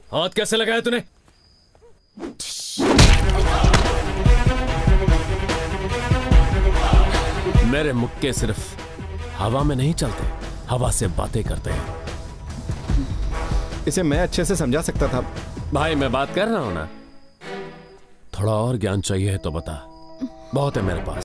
हाथ कैसे लगाया तूने? मेरे मुक्के सिर्फ हवा में नहीं चलते, हवा से बातें करते हैं। इसे मैं अच्छे से समझा सकता था। भाई मैं बात कर रहा हूं ना, थोड़ा और ज्ञान चाहिए तो बता, बहुत है मेरे पास।